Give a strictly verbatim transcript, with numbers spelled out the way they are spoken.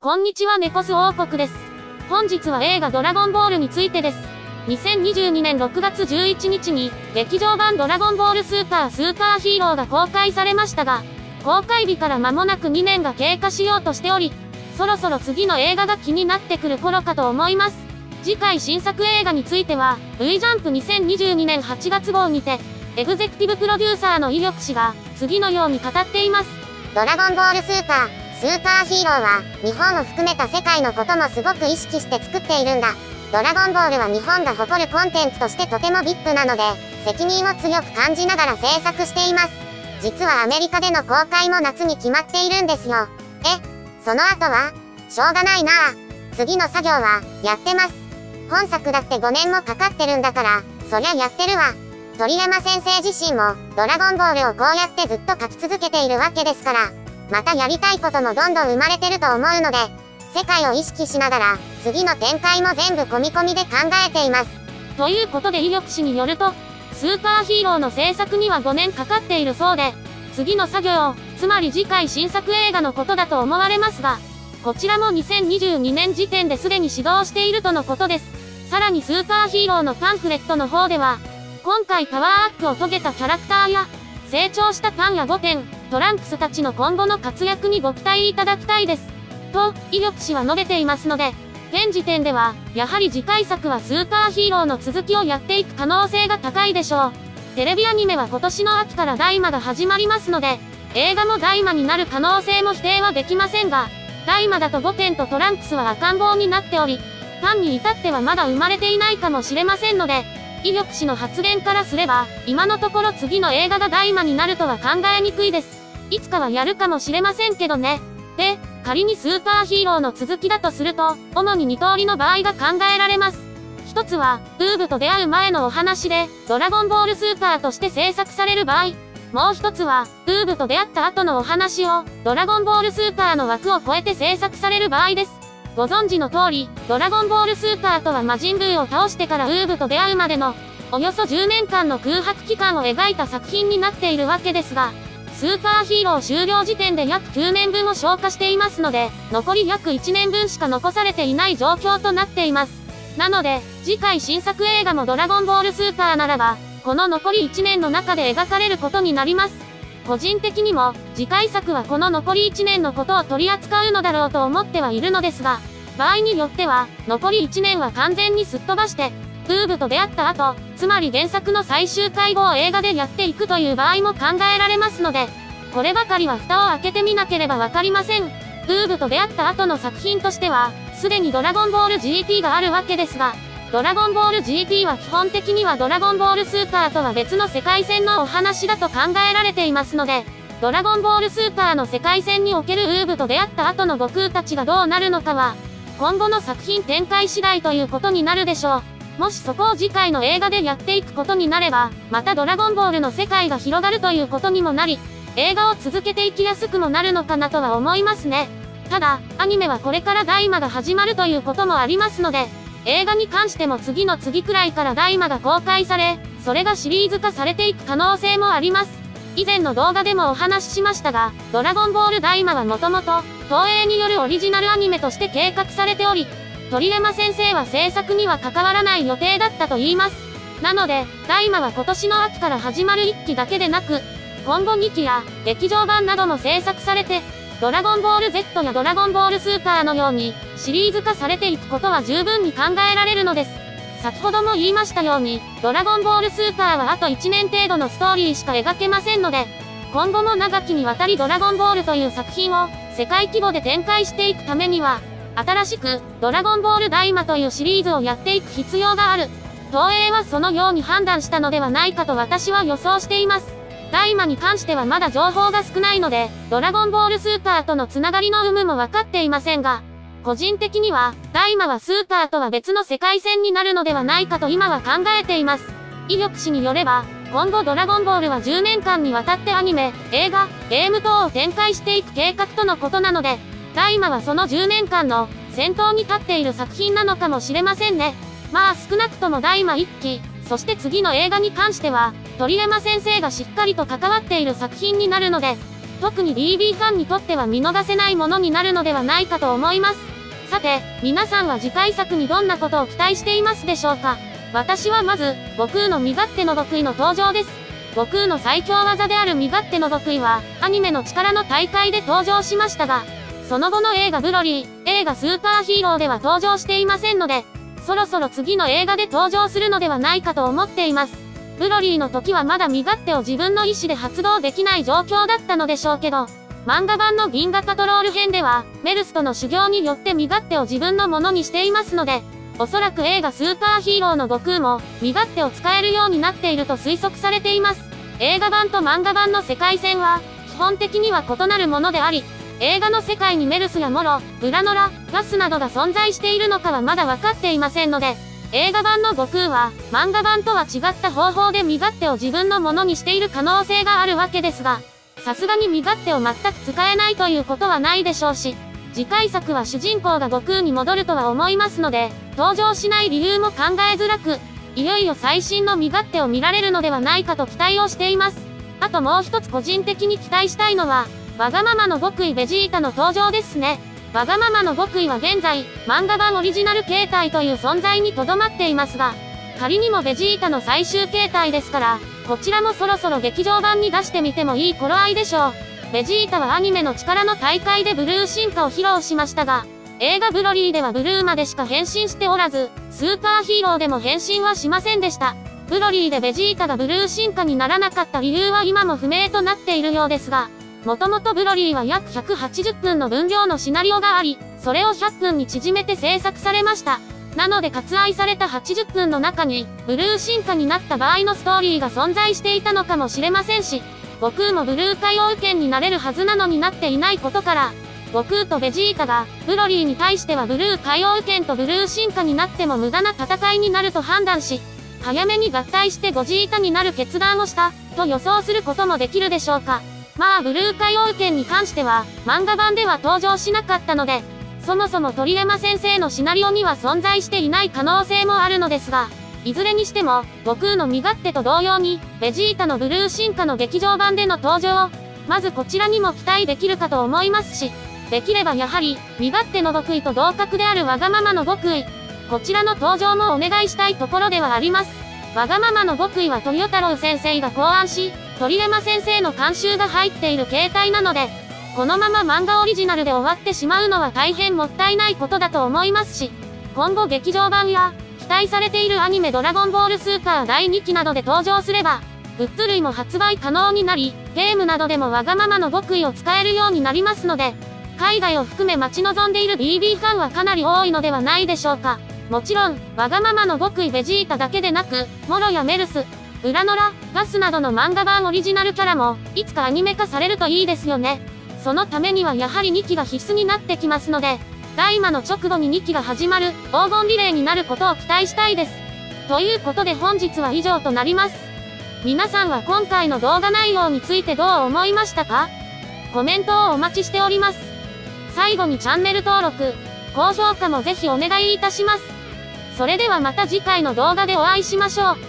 こんにちは、ネコス王国です。本日は映画ドラゴンボールについてです。にせんにじゅうにねんろくがつじゅういちにちに、劇場版ドラゴンボールスーパースーパーヒーローが公開されましたが、公開日から間もなくにねんが経過しようとしており、そろそろ次の映画が気になってくる頃かと思います。次回新作映画については、V ジャンプにせんにじゅうにねんはちがつ号にて、エグゼクティブプロデューサーの伊力氏が、次のように語っています。 ドラゴンボールスーパー、スーパーヒーローは、日本を含めた世界のこともすごく意識して作っているんだ。ドラゴンボールは日本が誇るコンテンツとしてとても ブイアイピー なので、責任を強く感じながら制作しています。実はアメリカでの公開も夏に決まっているんですよ。え、その後はしょうがないなあ。次の作業は、やってます。本作だってごねんもかかってるんだから、そりゃやってるわ。鳥山先生自身も、ドラゴンボールをこうやってずっと書き続けているわけですから、またやりたいこともどんどん生まれてると思うので、世界を意識しながら、次の展開も全部込み込みで考えています。 ということで伊力氏によると、スーパーヒーローの制作にはごねんかかっているそうで、次の作業、つまり次回新作映画のことだと思われますが、こちらもにせんにじゅうにねん時点ですでに始動しているとのことです。さらにスーパーヒーローのパンフレットの方では、今回パワーアップを遂げたキャラクターや、成長したパンやゴテン、トランクスたちの今後の活躍にご期待いただきたいです。と、伊力氏は述べていますので、現時点では、やはり次回作はスーパーヒーローの続きをやっていく可能性が高いでしょう。テレビアニメは今年の秋から大魔が始まりますので、映画も大魔になる可能性も否定はできませんが、大魔だとゴテンとトランクスは赤ん坊になっており、パンに至ってはまだ生まれていないかもしれませんので、伊力氏の発言からすれば、今のところ次の映画が大魔になるとは考えにくいです。いつかはやるかもしれませんけどね。で、仮にスーパーヒーローの続きだとすると、主にに通りの場合が考えられます。一つは、ウーブと出会う前のお話で、ドラゴンボールスーパーとして制作される場合。もう一つは、ウーブと出会った後のお話を、ドラゴンボールスーパーの枠を超えて制作される場合です。ご存知の通り、ドラゴンボールスーパーとは魔人ブーを倒してからウーブと出会うまでの、およそじゅうねんかんの空白期間を描いた作品になっているわけですが、スーパーヒーロー終了時点で約きゅうねんぶんを消化していますので、残り約いちねんぶんしか残されていない状況となっています。なので、次回新作映画もドラゴンボールスーパーならば、この残りいちねんの中で描かれることになります。個人的にも、次回作はこの残りいちねんのことを取り扱うのだろうと思ってはいるのですが、場合によっては、残りいちねんは完全にすっ飛ばして、ウーブと出会った後、つまり原作の最終回後を映画でやっていくという場合も考えられますので、こればかりは蓋を開けてみなければわかりません。ウーブと出会った後の作品としては、すでにドラゴンボール ジーティー があるわけですが、ドラゴンボール ジーティー は基本的にはドラゴンボールスーパーとは別の世界線のお話だと考えられていますので、ドラゴンボールスーパーの世界線におけるウーブと出会った後の悟空たちがどうなるのかは、今後の作品展開次第ということになるでしょう。もしそこを次回の映画でやっていくことになれば、またドラゴンボールの世界が広がるということにもなり、映画を続けていきやすくもなるのかなとは思いますね。ただ、アニメはこれから大魔が始まるということもありますので、映画に関しても次の次くらいから大魔が公開され、それがシリーズ化されていく可能性もあります。以前の動画でもお話ししましたが、ドラゴンボール大魔はもともと、東映によるオリジナルアニメとして計画されており、鳥山先生は制作には関わらない予定だったと言います。なので、大魔は今年の秋から始まるいっきだけでなく、今後にきや劇場版なども制作されて、ドラゴンボール Z やドラゴンボールスーパーのようにシリーズ化されていくことは十分に考えられるのです。先ほども言いましたように、ドラゴンボールスーパーはあといちねん程度のストーリーしか描けませんので、今後も長きにわたりドラゴンボールという作品を世界規模で展開していくためには、新しくドラゴンボール大魔というシリーズをやっていく必要がある。東映はそのように判断したのではないかと私は予想しています。大魔に関してはまだ情報が少ないので、ドラゴンボールスーパーとのつながりの有無も分かっていませんが、個人的には、大魔はスーパーとは別の世界線になるのではないかと今は考えています。伊力氏によれば、今後ドラゴンボールはじゅうねんかんにわたってアニメ、映画、ゲーム等を展開していく計画とのことなので、大魔はそのじゅうねんかんの先頭に立っている作品なのかもしれませんね。まあ少なくとも大魔いっき、そして次の映画に関しては、鳥山先生がしっかりと関わっている作品になるので、 特に ディービー ファンにとっては見逃せないものになるのではないかと思います。さて、皆さんは次回作にどんなことを期待していますでしょうか。私はまず、悟空の身勝手の極意の登場です。悟空の最強技である身勝手の極意は、アニメの力の大会で登場しましたが、その後の映画ブロリー、映画スーパーヒーローでは登場していませんので、そろそろ次の映画で登場するのではないかと思っています。ブロリーの時はまだ身勝手を自分の意思で発動できない状況だったのでしょうけど、漫画版の銀河パトロール編では、メルスとの修行によって身勝手を自分のものにしていますので、おそらく映画スーパーヒーローの悟空も、身勝手を使えるようになっていると推測されています。映画版と漫画版の世界線は、基本的には異なるものであり、映画の世界にメルスやモロ、グラノラ、ガスなどが存在しているのかはまだ分かっていませんので、映画版の悟空は、漫画版とは違った方法で身勝手を自分のものにしている可能性があるわけですが、さすがに身勝手を全く使えないということはないでしょうし、次回作は主人公が悟空に戻るとは思いますので、登場しない理由も考えづらく、いよいよ最新の身勝手を見られるのではないかと期待をしています。あともう一つ個人的に期待したいのは、わがままの極意ベジータの登場ですね。わがままの極意は現在、漫画版オリジナル形態という存在にとどまっていますが、仮にもベジータの最終形態ですから、こちらもそろそろ劇場版に出してみてもいい頃合いでしょう。ベジータはアニメの力の大会でブルー進化を披露しましたが、映画ブロリーではブルーまでしか変身しておらず、スーパーヒーローでも変身はしませんでした。ブロリーでベジータがブルー進化にならなかった理由は今も不明となっているようですが、もともとブロリーは約ひゃくはちじゅっぷんの分量のシナリオがあり、それをひゃっぷんに縮めて制作されました。なので割愛されたはちじゅっぷんの中に、ブルー進化になった場合のストーリーが存在していたのかもしれませんし、悟空もブルー海王剣になれるはずなのになっていないことから、悟空とベジータが、ブロリーに対してはブルー海王剣とブルー進化になっても無駄な戦いになると判断し、早めに合体してゴジータになる決断をした、と予想することもできるでしょうか。まあブルー海王剣に関しては、漫画版では登場しなかったので、そもそも鳥山先生のシナリオには存在していない可能性もあるのですが、いずれにしても、悟空の身勝手と同様に、ベジータのブルー進化の劇場版での登場、まずこちらにも期待できるかと思いますし、できればやはり、身勝手の極意と同格であるわがままの極意、こちらの登場もお願いしたいところではあります。わがままの極意は豊太郎先生が考案し、鳥山先生の監修が入っている形態なので、このまま漫画オリジナルで終わってしまうのは大変もったいないことだと思いますし、今後劇場版や、期待されているアニメドラゴンボールスーパーだいにきなどで登場すれば、グッズ類も発売可能になり、ゲームなどでもわがままの極意を使えるようになりますので、海外を含め待ち望んでいる ビービー ファンはかなり多いのではないでしょうか。もちろん、わがままの極意ベジータだけでなく、モロやメルス、グラノラ、ガスなどの漫画版オリジナルキャラも、いつかアニメ化されるといいですよね。そのためにはやはりにきが必須になってきますので、大魔の直後ににきが始まる黄金リレーになることを期待したいです。ということで本日は以上となります。皆さんは今回の動画内容についてどう思いましたか？コメントをお待ちしております。最後にチャンネル登録、高評価もぜひお願いいたします。それではまた次回の動画でお会いしましょう。